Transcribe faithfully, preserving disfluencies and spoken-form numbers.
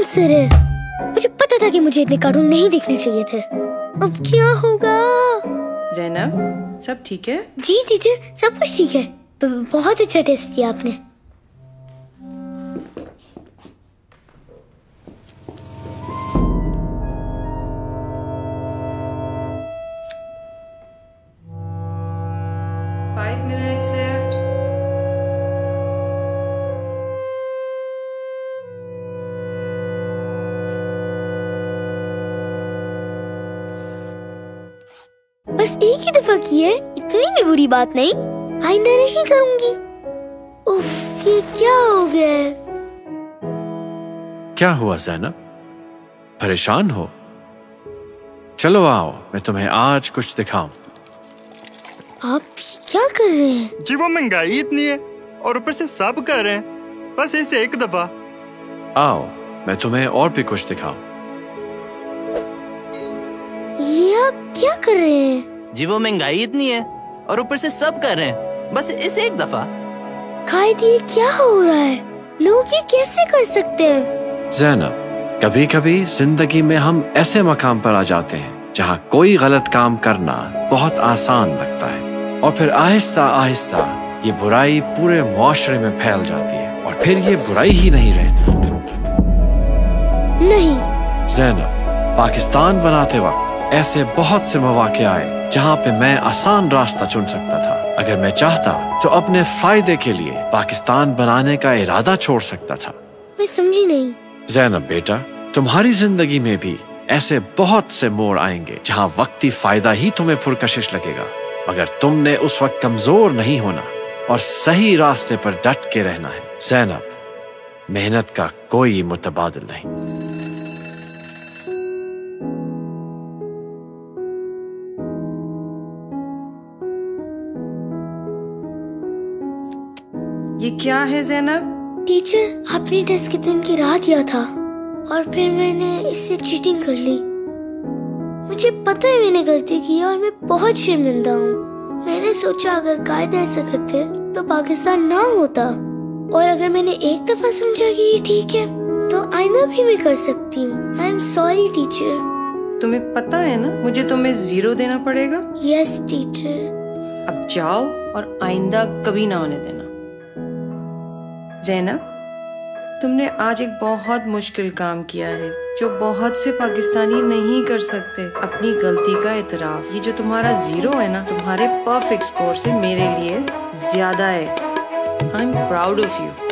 Answer है। मुझे पता था कि मुझे इतने कार्टून नहीं देखने चाहिए थे। अब क्या होगा? ज़ैनब, सब ठीक है? जी टीचर, सब कुछ ठीक है। बहुत अच्छा टेस्ट किया आपने। Five minutes left. बस एक ही दफा की है, इतनी भी बुरी बात नहीं। आइंदा नहीं करूंगी। उफ, ये क्या हो गया है? क्या हुआ ज़ैनब? परेशान हो? चलो आओ, मैं तुम्हें आज कुछ दिखाऊं। आप क्या कर रहे हैं? जी वो महंगाई इतनी है और ऊपर से सब कर रहे हैं, बस इसे एक दफा। आओ, मैं तुम्हें और भी कुछ दिखाऊं। ये आप क्या कर रहे हैं? जी वो महंगाई इतनी है और ऊपर से सब कर रहे हैं, बस इसे एक दफा। कायद, ये क्या हो रहा है? लोग ये कैसे कर सकते हैं? ज़ैनब, कभी कभी जिंदगी में हम ऐसे मकाम पर आ जाते हैं जहाँ कोई गलत काम करना बहुत आसान लगता है और फिर आहिस्ता आहिस्ता ये बुराई पूरे मुआशरे में फैल जाती है और फिर ये बुराई ही नहीं रहती। नहीं ज़ैनब, पाकिस्तान बनाते वक्त ऐसे बहुत से मौके आए जहाँ पे मैं आसान रास्ता चुन सकता था। अगर मैं चाहता तो अपने फायदे के लिए पाकिस्तान बनाने का इरादा छोड़ सकता था। मैं समझी नहीं। ज़ैनब बेटा, तुम्हारी जिंदगी में भी ऐसे बहुत से मोड़ आएंगे जहाँ वक्ती फायदा ही तुम्हें पुरकशिश लगेगा, मगर तुमने उस वक्त कमजोर नहीं होना और सही रास्ते पर डट के रहना है। ज़ैनब, मेहनत का कोई मुतबादिल नहीं। ये क्या है ज़ैनब? टीचर, आपने टेस्ट के दिन की रात दिया था और फिर मैंने इससे चीटिंग कर ली। मुझे पता है मैंने गलती की और मैं बहुत शर्मिंदा हूँ। मैंने सोचा अगर कायदे ऐसा करते तो पाकिस्तान ना होता, और अगर मैंने एक दफा समझा कि ये ठीक है तो आइंदा भी मैं कर सकती हूँ। I am sorry teacher. तुम्हें पता है ना मुझे तुम्हें जीरो देना पड़ेगा? Yes teacher. अब जाओ और आइंदा कभी ना होने देना। ज़ैनब, तुमने आज एक बहुत मुश्किल काम किया है जो बहुत से पाकिस्तानी नहीं कर सकते। अपनी गलती का इतराफ। ये जो तुम्हारा जीरो है ना, तुम्हारे परफेक्ट स्कोर से मेरे लिए ज्यादा है। I am proud of you.